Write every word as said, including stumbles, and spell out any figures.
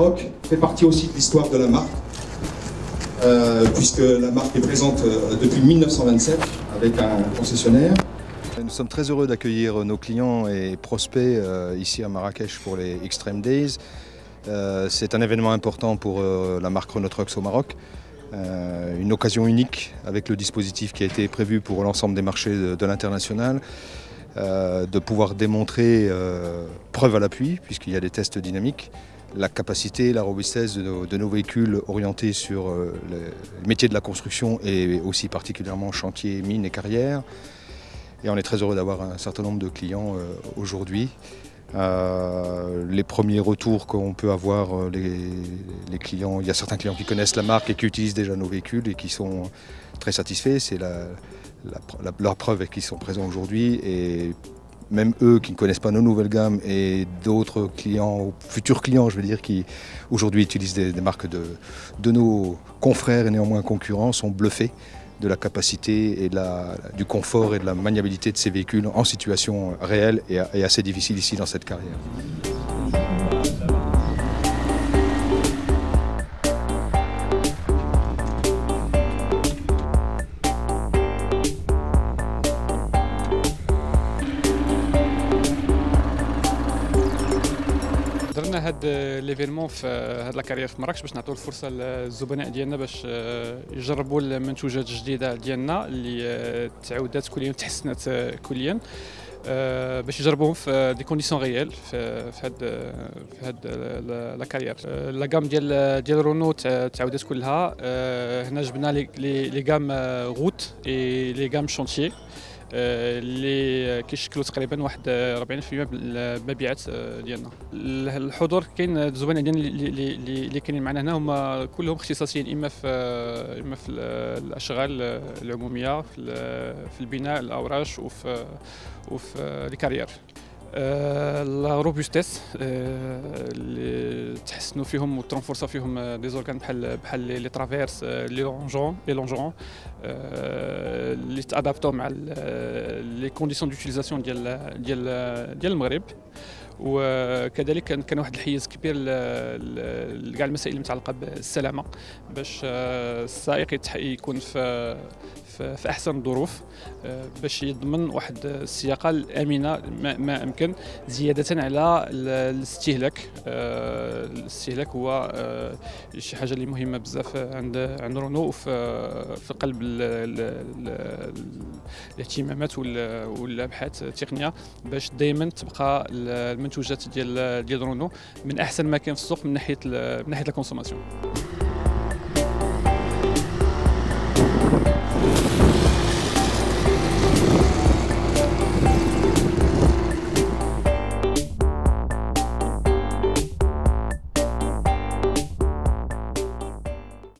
Maroc fait partie aussi de l'histoire de la marque, euh, puisque la marque est présente depuis mille neuf cent vingt-sept avec un concessionnaire. Nous sommes très heureux d'accueillir nos clients et prospects euh, ici à Marrakech pour les Extreme Days. Euh, C'est un événement important pour euh, la marque Renault Trucks au Maroc. Euh, une occasion unique avec le dispositif qui a été prévu pour l'ensemble des marchés de, de l'international. Euh, de pouvoir démontrer, euh, preuve à l'appui, puisqu'il y a des tests dynamiques, la capacité, la robustesse de nos, de nos véhicules orientés sur euh, le métier de la construction et aussi particulièrement chantier, mines et carrières. Et on est très heureux d'avoir un certain nombre de clients euh, aujourd'hui. Euh, les premiers retours qu'on peut avoir, les, les clients, il y a certains clients qui connaissent la marque et qui utilisent déjà nos véhicules et qui sont très satisfaits. C'est la, la, la, leur preuve est qu'ils sont présents aujourd'hui, et même eux qui ne connaissent pas nos nouvelles gammes et d'autres clients, futurs clients je veux dire, qui aujourd'hui utilisent des, des marques de, de nos confrères et néanmoins concurrents, sont bluffés de la capacité et de la, du confort et de la maniabilité de ces véhicules en situation réelle et, et assez difficile ici dans cette carrière. درنا هاد ليفينمون في هاد لاكارير في مراكش باش نعطيو الفرصه للزبناء ديالنا باش يجربوا المنتوجات الجديده ديالنا اللي تعاودات كليا وتحسنت كليا، باش يجربوهم في دي كونديسيون ريال في هاد في هاد لاكارير. لا غام ديال ديال رونو تعاودات كلها. هنا جبنا لي لي غام غوت اي لي غام شونتيي اللي كيشكلوا تقريبا واحد أربعين بالمئة من المبيعات ديالنا. الحضور كاين الزبناء ديالنا اللي اللي كاينين معنا هنا هما كلهم اختصاصيين، اما في اما في الاشغال العموميه، في في البناء، الاوراش وفي وفي لي كارير. لا روبوستيس اللي تحسنوا فيهم وترونفورسا فيهم دي زورغان بحال بحال لي ترافيرس، لي لونجون لي لونجون اللي تادابتو مع لي كونديسيون دوتيليزاسيون ديال ديال ديال المغرب. وكذلك كان واحد الحيز كبير لكاع المسائل المتعلقه بالسلامه، باش السائق يكون في في احسن الظروف، باش يضمن واحد السياقه الامنه ما امكن، زياده على الاستهلاك. الاستهلاك هو شي حاجه اللي مهمه بزاف عند عند رونو في في قلب الاهتمامات والابحاث التقنيه، باش دائما تبقى المنتوجات ديال ديال رونو من احسن ما كاين في السوق من ناحيه من ناحيه الكونسوماسيون.